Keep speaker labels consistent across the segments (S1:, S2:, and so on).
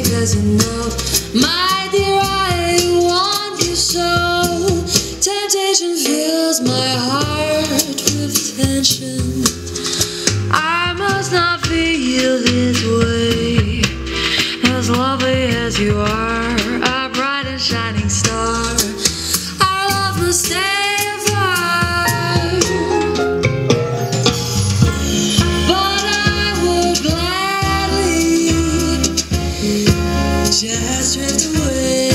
S1: 'cause you know, my dear, I want you so. Temptation fills my heart with tension. I must not feel this way. As lovely as you are, a bright and shining star, our love must stay afar. But I would gladly just drift away.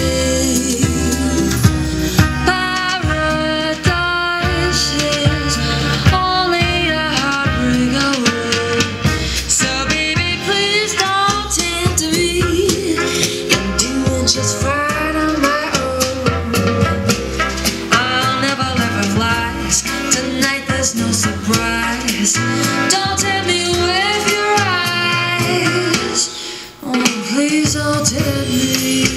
S1: Paradise is only a heartbreak away. So baby, please don't tempt me. I'm doing just fine on my own. I'll never let her flies. Tonight there's no surprise. Don't tempt me with your eyes. Oh, please don't tempt me.